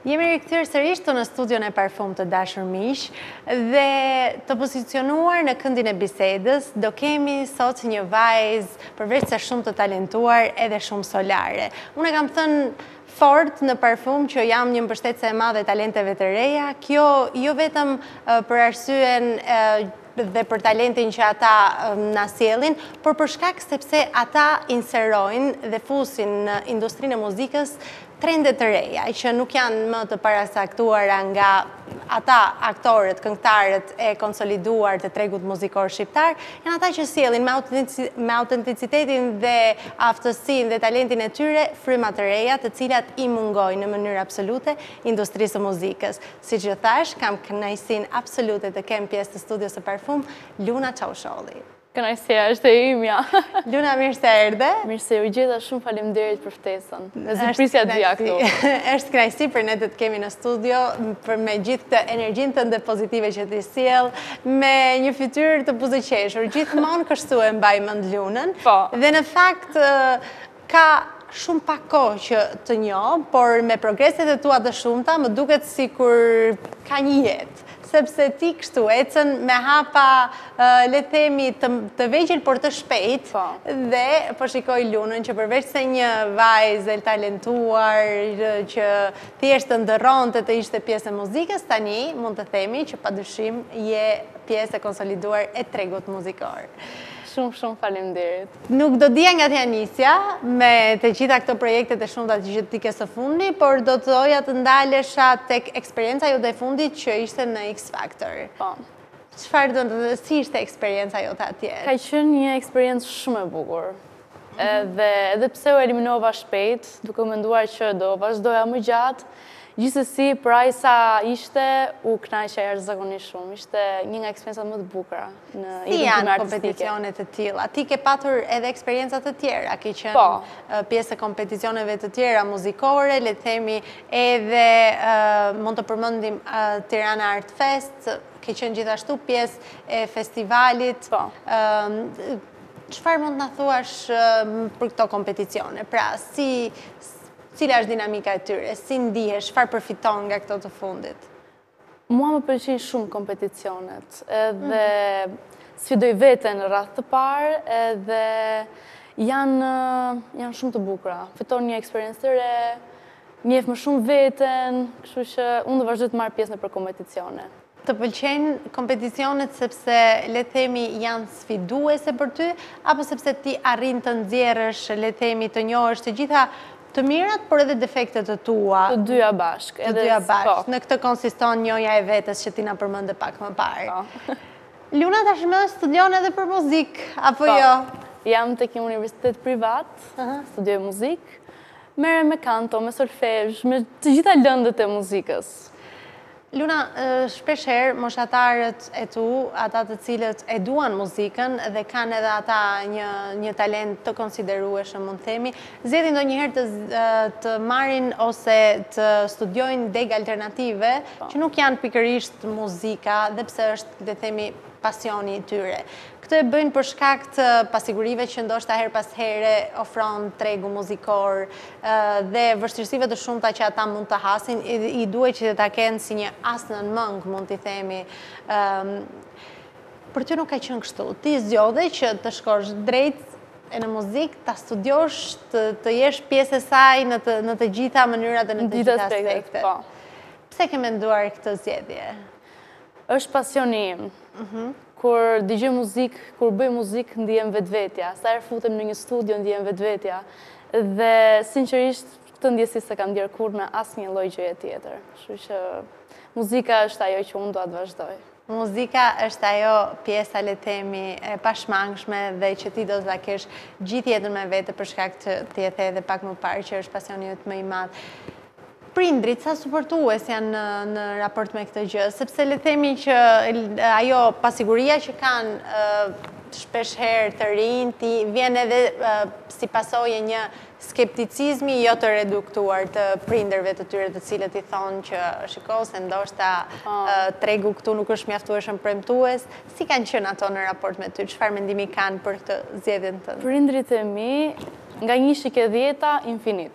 Jemi rikthyer sërish në studion e Parfum të dashur miq dhe të pozicionuar në këndin e bisedës do kemi sot një vajzë përveç se shumë të talentuar edhe shumë solare. Unë kam thënë fort në Parfum që jam një mbështetëse e madhe e talenteve të reja, kjo jo vetëm për arsyen dhe për talentin që ata na sjellin, por për shkak sepse ata inserojnë dhe fusin në industrinë e muzikës trendet të reja, që nuk janë më të parasaktuara nga ata aktorët, këngëtarët e konsoliduar të tregut muzikor shqiptar, janë ata që sjellin me autenticitetin dhe aftësinë dhe talentin e tyre fryma të reja, të cilat i mungojnë në mënyrë absolute industrisë së muzikës. Siç e thash, kam kënaqësinë absolute të kem pjesë të studios së Parfum Luna Çausholli. Kënaqësia është e imja. Luna, mirë se erdhe. Mirë se u gjeta, shumë faleminderit për ftesën. Ne zëprisja të vija këtu. Është kënaqësi për ne të të kemi në studio, për me gjithë këtë energjinë tënde pozitive që ti sjell, me një fytyrë të buzëqeshur. Gjithmonë kështu e mbaj mend Lunën. Po. Dhe në fakt ka shumë pak kohë që të njoh, por me progreset e tua të shumta, më duket sikur ka një jetë. Sepse ti kështu ecën me hapa, le themi, të vegjël, por të shpejt, dhe po shikoj Lunën që përveç se një vajzë e talentuar që thjesht të ndërronte të ishte pjesë e muzikës, tani mund të themi që padyshim je pjesë e konsoliduar e tregut muzikor. Shumë faleminderit. Nuk do dija nga t'ja nisja me të gjitha këto projektet e shumta që ti ke së fundi, por do të doja të ndalesha tek eksperienca jote e fundit që ishte në X Factor. Po. Si ishte eksperienca jote atje? Ka qenë një eksperiencë shumë e bukur. Edhe pse u eliminova shpejt, duke menduar që do vazhdoja më gjatë, gjithsesi, për aq sa ishte, u kënaqja jashtëzakonisht shumë. Ishte një nga eksperiencat më të bukura në Si identimin janë artistike. kompeticionet të tilla? Ti ke patur edhe eksperienca të tjera, ke qenë pjesë e kompeticioneve të tjera muzikore, le të themi edhe mund të përmendim Tirana Art Fest, ke qenë gjithashtu pjesë e festivalit. Çfarë mund të na thuash për këto kompeticione? Pra, cila është dinamika e tyre? Si ndihesh? Çfarë përfiton nga këto të fundit? Mua më pëlqejnë shumë kompeticionet, edhe sfidoj veten në radhë të parë, edhe janë shumë të bukura. Fiton një eksperiencë të re, njeh më shumë veten, kështu që unë do vazhdoj të marr pjesë në kompeticione. Të pëlqejnë kompeticionet sepse le të themi janë sfiduese për ty, apo sepse ti arrin të nxjerrësh, le të themi, të njohësh të gjitha të mirat, por edhe defektet të tua? Të dyja bashkë. Të dyja bashkë. Në këtë konsiston njohja e vetes që ti na përmende pak më parë. Luna tashmë studion edhe për muzikë, apo jo? Jam tek një universitet privat, studioj muzikë, merrem me kanto, me solfezh, me të gjitha lëndët e muzikës. Luna, shpeshherë moshatarët e tu, ata të cilët e duan muzikën dhe kanë edhe ata një talent të konsiderueshëm, mund të themi, zgjedhin ndonjëherë të marrin ose të studiojnë degë alternative që nuk janë pikërisht muzika, dhe pse është, le të themi, pasioni i tyre. Këtë e bëjnë për shkak të pasigurive që ndoshta her pas here ofron tregu muzikor dhe vështirësive të shumta që ata mund të hasin, i duhet që ta kenë si një as nën mëngë, mund t'i themi. Për ty nuk ka qenë kështu. Ti zgjodhe që të shkosh drejt në muzikë, ta studiosh, të jesh pjesë e saj në të gjitha mënyrat dhe në të gjitha aspektet. Pse ke menduar këtë zgjedhje? Është pasioni im. Kur dëgjoj muzikë, kur bëj muzikë, ndihem vetvetja. Sa herë futem në një studio, ndihem vetvetja. Dhe sinqerisht, këtë ndjesi se kam ndjerë kur në asnjë lloj gjëje tjetër. Kështu që muzika është ajo që unë dua të vazhdoj. Muzika është ajo pjesa, le të themi, e pashmangshme dhe që ti do ta kesh gjithë jetën me vete për shkak të ti e the edhe pak më parë që është pasioni jot më i madh. Prindrit, sa suportues janë në raport me këtë gjë, sepse le të themi që ajo pasiguria që kanë shpeshherë të rinj, vjen edhe si pasojë një skepticizmi jo të reduktuar të prindërve të tyre, të cilët i thonë që shiko se ndoshta tregu këtu nuk është mjaftueshëm premtues. Si kanë qenë ato në raport me ty? Çfarë mendimi kanë për këtë zgjedhjen tënde? Prindrit e mi, nga 1 shike 10 infinit.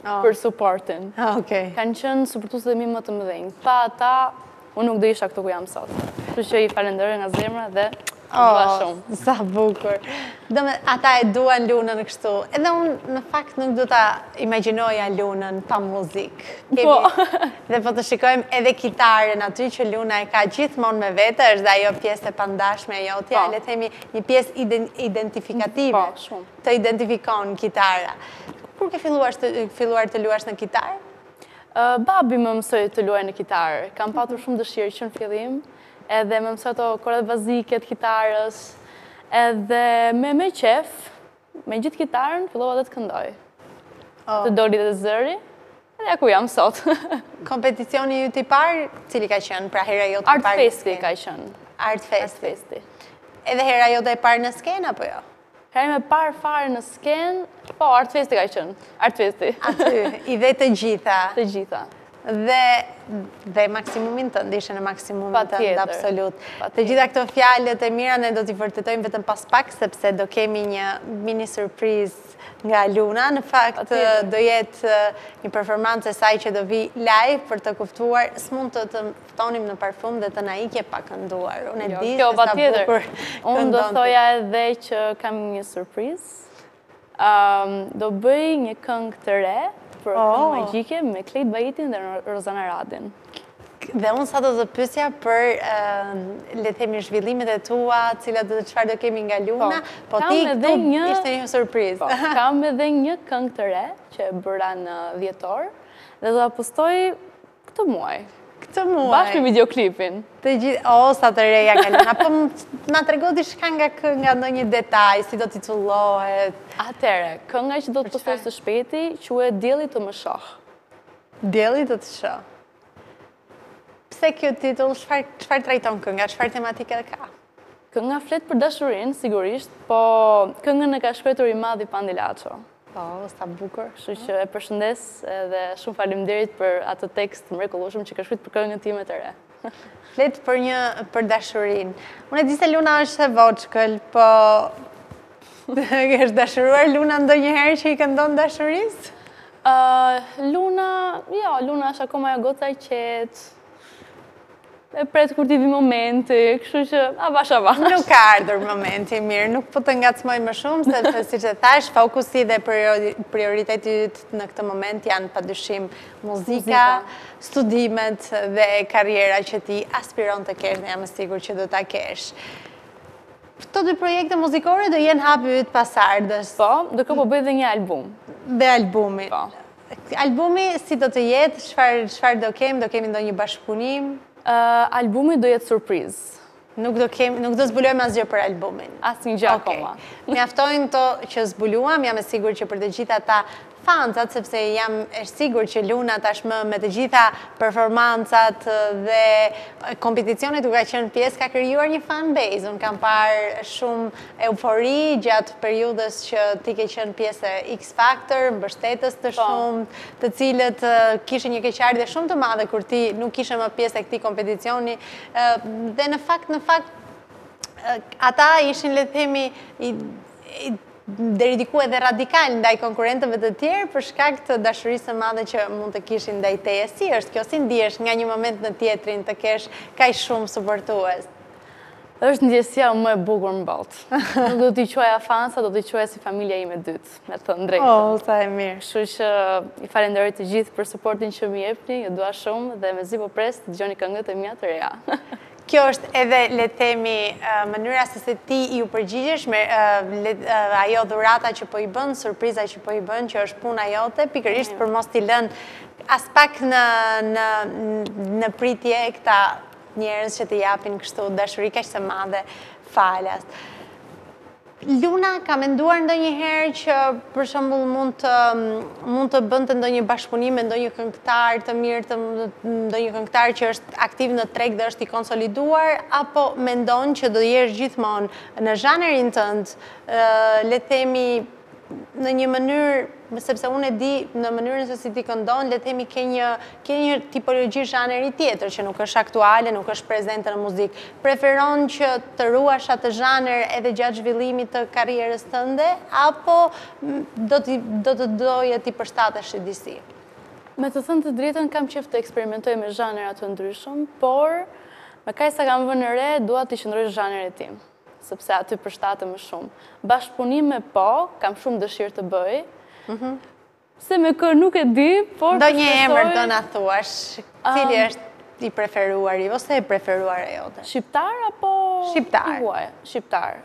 për supportin. Okej. Kanë qenë suportuesit e mi më të mëdhenj. Pa ata, unë nuk do isha këtu ku jam sot. Kështu që i falenderoj nga zemra dhe dua shumë. Sa bukur. Ata e duan Lunën kështu. Edhe unë në fakt nuk do ta imagjinoja Lunën pa muzikë. Po. Dhe po të shikojmë edhe kitaren aty që Luna e ka gjithmonë me vete, është dhe ajo pjesë e pandashme e jotja, le themi një pjesë identifikative. Po, shumë. Të identifikon kitara. Kur ke filluar të luash në kitarë? Babi më mësoi të luaj në kitarë. Kam patur shumë dëshirë që në fillim, edhe më mësoi ato kordat bazike të kitarës, edhe me qef, me gjithë kitarën, fillova dhe të këndoj. Të doli dhe zëri, edhe ku jam sot. Kompeticioni ju t'i parë, cili ka qenë, pra hera jote e parë? Art Festi ka qenë. Art Festi. Edhe hera jote e parë në skenë, apo jo? Hera me parë fare në skenë, po, Art Festi ka qenë. Art Festi. Aty, i dhe të gjitha. Të gjitha. Dhe maksimumin të ndishe në maksimumin të ndë absolut. Të gjitha këto fjalët e mira ne do t'i vërtetojmë vetëm pas pak, sepse do kemi një mini surpriz nga Luna. Në fakt, do jetë një performancë e saj që do vi live për të kuptuar. S'mund të të ftonim në parfum dhe të na ikje pa kënduar. Unë e di se sa bukur këndon. Unë do thoja edhe që kam një surpriz. Do bëj një këngë të re, për këngë magjike me Klejt Bajitin dhe Rozana Radin. Dhe unë sa do të pysja për, le themi, zhvillimet e tua, cilat dhe çfarë do kemi nga Luna, po ti këtu ishte një surprizë. Kam edhe një këngë të re, që e bëra në dhjetor, dhe do ta postoj këtë muaj. Këtë muaj? Bashkë me videoklipin. Të gjithë, sa të reja nga Luna. Po na trego diçka nga ndonjë detaj, si do titullohet? Atëre, kënga që do të postoj së shpejti, quhet Dielli të më shoh. Dielli të të shoh. Pse kjo titull, çfarë trajton kënga, çfarë tematike ka? Kënga flet për dashurinë, sigurisht, po këngën e ka shkruar i madhi Pandi Laço. Sa bukur. Kështu që e përshëndes dhe shumë faleminderit për atë tekst mrekullueshëm që ka shkruar për këngën time të re. Flet për dashurinë. Unë e di se Luna është e voçkël, po është dashuruar Luna ndonjëherë që i këndon dashurisë? Luna është akoma ajo goca e qetë. E pret kur t'i vi momenti, kështu që avash. Nuk ka ardhur momenti mirë, nuk po të ngacmoj më shumë, sepse siç e thash, fokusi dhe prioritetit në këtë moment janë padyshim muzika, studimet dhe karriera që ti aspiron të kesh dhe jam e sigurt që do ta kesh. Këto dy projekte muzikore do jenë hapi yt pas ardhës. Po, do po bëj dhe një album. Dhe albumi. Po. Albumi si do të jetë, çfarë do kemi ndonjë bashkëpunim? Albumi do jetë surprizë. Nuk do zbulojmë asgjë për albumin. Asnjë gjë akoma. Mjaftojnë to që zbuluam, jam e sigurt që për të gjitha ata fansat, sepse jam e sigurt që Luna tashmë me të gjitha performancat dhe kompeticionet u ka qenë pjesë, ka krijuar një fan base. Unë kam parë shumë eufori gjatë periudhës që ti ke qenë pjesë e X Factor, mbështetës të shumë, të cilët kishin një keqardhje shumë të madhe kur ti nuk ishe më pjesë e këtij kompeticioni. Dhe në fakt ata ishin, le të themi, deri diku edhe radikal ndaj konkurrentëve të tjerë për shkak të dashurisë së madhe që mund të kishin ndaj teje. Si është kjo? Si ndihesh nga një moment në tjetrin të kesh kaq shumë suportues? Është ndjesia më e bukur në botë. Nuk do t'i quaja fansa, do t'i quaja si familja ime dytë, me të thënë drejtën. Sa e mirë. Kështu që i falenderoj të gjithë për suportin që më jepni, ju dua shumë dhe mezi po pres të dëgjoni këngët e mia të reja. Kjo është edhe, le të themi, mënyra se ti ju përgjigjesh me ajo dhurata që po i bën, surpriza që po i bën, që është puna jote, pikërisht për mos t'i lënë as pak në pritje këta njerëz që t'i japin kështu dashuri kaq të madhe falas. Luna ka menduar ndonjëherë që për shembull mund të bënte ndonjë bashkëpunim me ndonjë këngëtar të mirë, ndonjë këngëtar që është aktiv në treg dhe është i konsoliduar, apo mendon që do jesh gjithmonë në zhanrin tënd, le të themi në një mënyrë, sepse unë e di në mënyrën se si ti këndon, le të themi ke një tipologji zhaneri tjetër që nuk është aktuale, nuk është prezente në muzikë. Preferon që të ruash atë zhaner edhe gjatë zhvillimit të karrierës tënde, apo do të doje ti përshtatesh disi? Me të thënë të drejtën, kam qef të eksperimentoj me zhanera të ndryshëm, por me kaj sa kam vënë re, dua të qëndroj zhaneret tim, sepse aty përshtate më shumë. Bashkëpunime po, kam shumë dëshirë të bëj, se me kë nuk e di, por do një emër do na thuash, cili është i preferuari, ose e preferuar e jote? Shqiptar apo? Shqiptar. Shqiptar.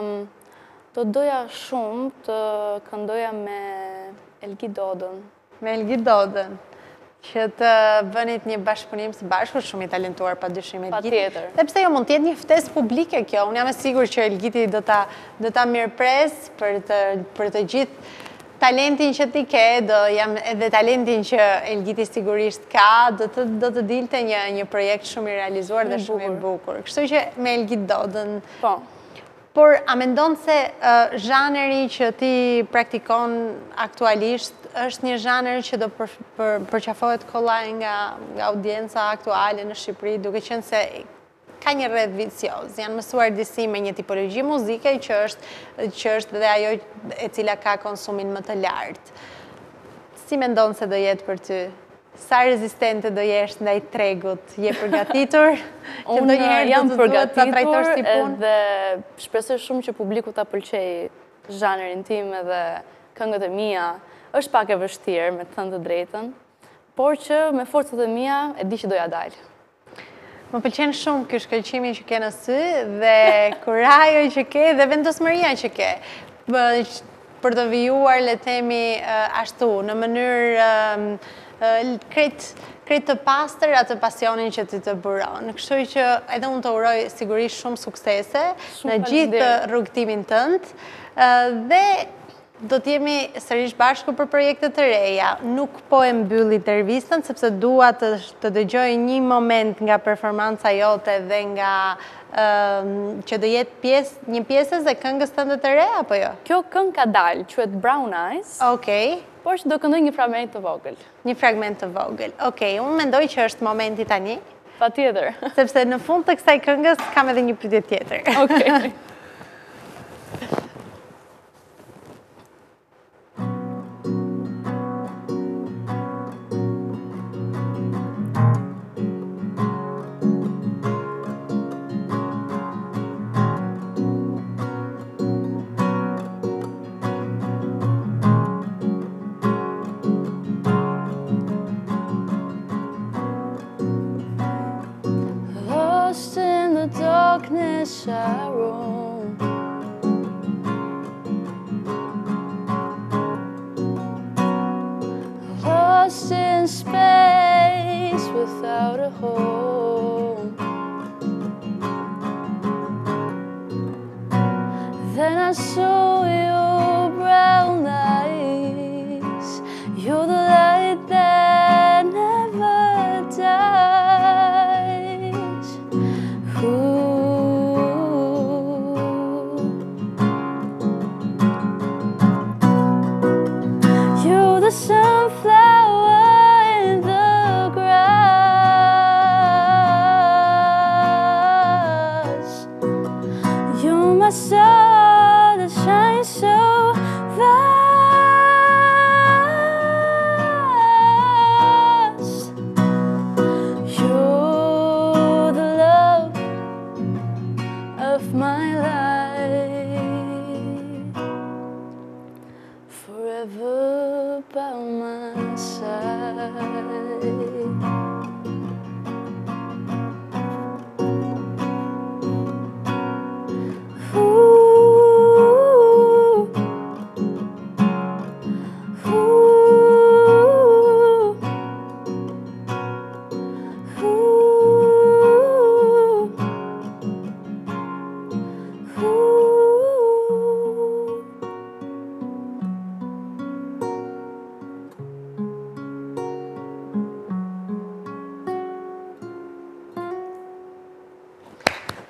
Do doja shumë të këndoja me Elgi Dodën. Me Elgi Dodën, që të bënit një bashkëpunim së bashku, shumë i talentuar pa dyshim Elgiti. Patjetër. Dhe pse jo mund t'jetë një ftesë publike kjo, unë jam e sigur që Elgiti do ta mirëpres për të gjithë talentin që ti ke, edhe talentin që Elgiti sigurisht ka, do të dilte një projekt shumë i realizuar dhe shumë i bukur. Kështu që me Elgi Dodën. Po. Por, a mendon se zhaneri që ti praktikon aktualisht është një zhaner që do përqafohet kollaj nga audienca aktuale në Shqipëri, duke qenë se ka një rreth vicioz. Janë mësuar disi me një tipologji muzike që është dhe ajo e cila ka konsumin më të lartë. Si mendon se do jetë për ty? Sa rezistente do jesh ndaj tregut? Je përgatitur? Unë jam përgatitur edhe shpresoj shumë që publiku ta pëlqej zhanerin tim edhe këngët e mia. Është pak e vështirë, me të thënë të drejtën, por që me forcat e mia e di që doja dalë. Më pëlqen shumë ky shkëlqimi që ke në sy dhe kurajo që ke dhe vendosmëria që ke për të vijuar, le të themi ashtu, në mënyrë krejt të pastër atë pasionin që ti të buron. Kështu që edhe unë të uroj sigurisht shumë suksese në gjithë rrugtimin tënd dhe do t'jemi sërish bashku për projekte të reja. Nuk po e mbyll intervistën, sepse dua të dëgjoj një moment nga performanca jote dhe nga që do jetë një pjesës dhe këngës tënde të re, apo jo? Kjo këngë ka dalë, quhet Brown Eyes. Okej. Por që do këndoj një fragment të vogël. Një fragment të vogël. Okej, unë mendoj që është momenti tani. Patjetër. Sepse në fund të kësaj këngës kam edhe një pyetje tjetër. Okej. Darkness I roam, lost in space without a home. Then I saw your brown eyes, you're the light that never dies. You're the sunflower in the grass. You're my star that shines so vast. You're the love of my life, forever by my side.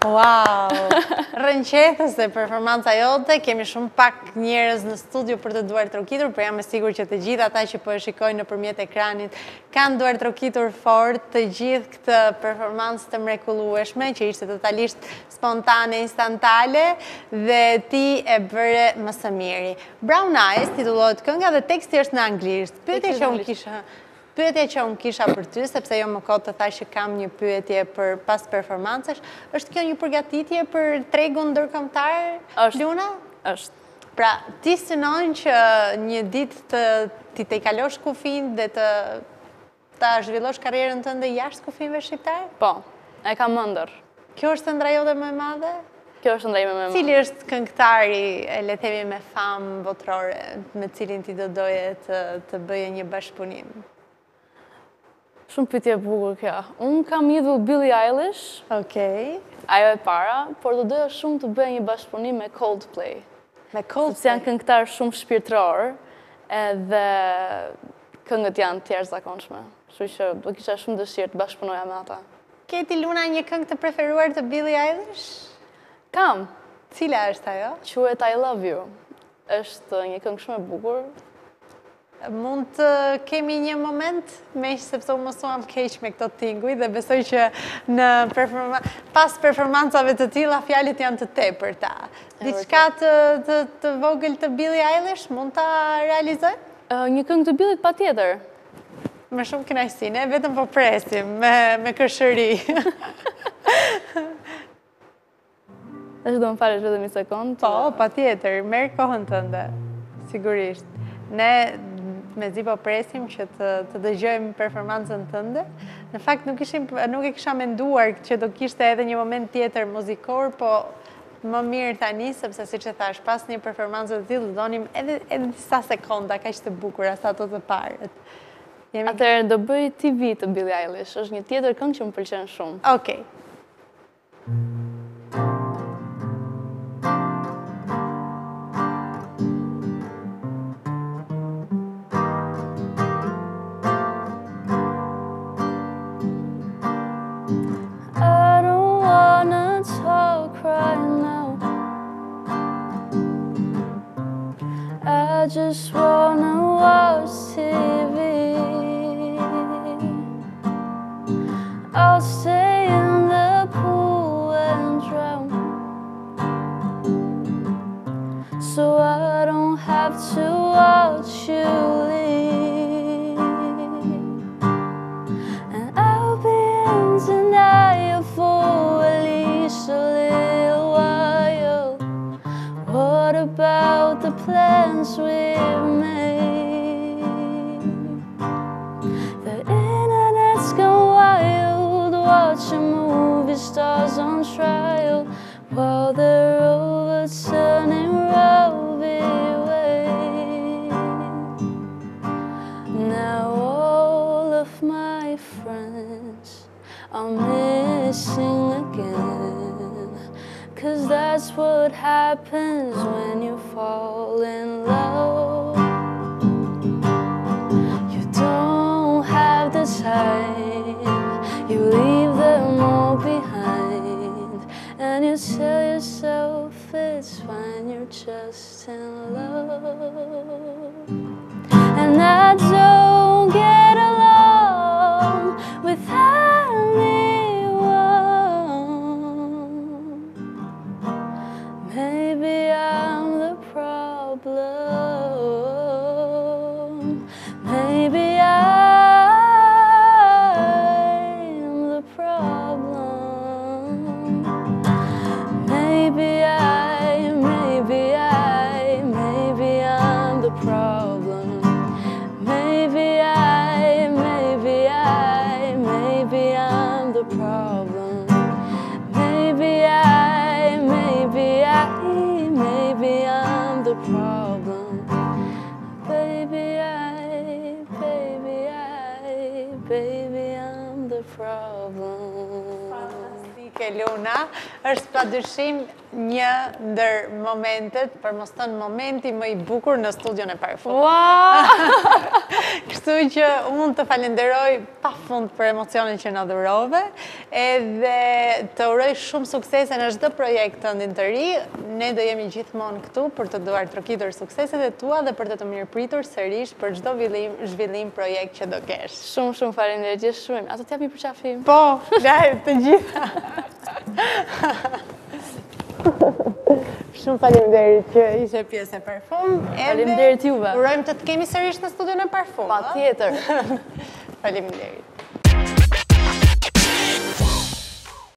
Wow! Rënqethëse performanca jote, kemi shumë pak njerëz në studio për të duar trokitur, por jam e sigurt që të gjithë ata që po e shikojnë nëpërmjet ekranit kanë duar trokitur fort të gjithë këtë performancë të mrekullueshme, që ishte totalisht spontane, instantale dhe ti e bëre më së miri. Brown Eyes titullohet kënga dhe teksti është në anglisht. Pyetja që unë kisha për ty, sepse jo më kohë të thash që kam një pyetje për pas performancesh, është kjo një përgatitje për tregun ndërkombëtar, Luna? Është. Pra, ti synon që një ditë ti të i kalosh kufin dhe ta zhvillosh karrierën tënde jashtë kufinve shqiptar? Po, e kam ëndër. Kjo është ëndra jote më e madhe? Kjo është ëndrimi më e madhe. Cili është këngëtari, le të themi me famë botrore, me cilin ti do doje të bëje një bashkëpunim? Shumë pyetje e bukur kjo. Unë kam idhur Billie Eilish. Okej. Ajo e para, por do doja shumë të bëja një bashkëpunim me Coldplay. Me Coldplay? Sepse janë këngëtar shumë shpirtëror, edhe këngët janë të jashtëzakonshme. Kështu që do kisha shumë dëshirë të bashkëpunoja me ata. Keti Luna një këngë të preferuar të Billie Eilish? Kam. Cila është ajo? Quhet I Love You. Është një këngë shumë e bukur. Mund të kemi një moment, sepse unë mësuam keq me këto tinguj dhe besoj që pas performancave të tilla fjalët janë të tepërta. Diçka të vogël të Billie Eilish mund ta realizoj? Një këngë të Billie patjetër. Me shumë kënaqësi, ne vetëm po presim me kërshëri. Është do më falësh vetëm një sekond? Po, patjetër, merr kohën tënde, sigurisht. Ne mezi po presim që të dëgjojmë performancën tënde. Në fakt nuk e kisha menduar që do kishte edhe një moment tjetër muzikor, po më mirë tani, sepse siç e thash, pas një performance të tillë donim edhe disa sekonda kaq të bukura sa ato të parët. Atëherë do bëj TV të Billie Eilish, është një tjetër këngë që më pëlqen shumë. Okej. I just wanna watch TV. I'll stay in the pool and drown, so I don't have to watch you leave. And I'll be in denial for at least a little while. What about the plans we've made? The internet's gone wild, watching movie stars on trial while they're overturning Roe v. Wade. Now all of my friends are missing again, 'cause that's what happens when you fall in love. You don't have the time, you leave them all behind, and you tell yourself it's fine, you're just in love. And I don't get along with maybe I'm the problem. Maybe I'm the problem. Maybe I'm the problem. Maybe I'm the problem. Maybe I'm the problem. Baby, I'm the problem. Fantastike, Luna. Është padyshim një ndër momentet, për mos thënë momenti më i bukur në studion e Parfumit. Ua! Kështu që unë të falenderoj pa fund për emocionin që në dhurove, edhe të uroj shumë suksese në çdo projekt tëndin të ri. Ne do jemi gjithmonë këtu për të duar trokitur sukseset e tua dhe për të të mirëpritur sërish për çdo zhvillim projekt që do kesh. Shumë faleminderit, je shumë. Ato t'jap një përqafim. Po, lajë të gjitha. Shumë faleminderit që ishe pjesë e Parfum. Faleminderit juve. Urojmë të të kemi sërish në studion e Parfum. Patjetër. Faleminderit.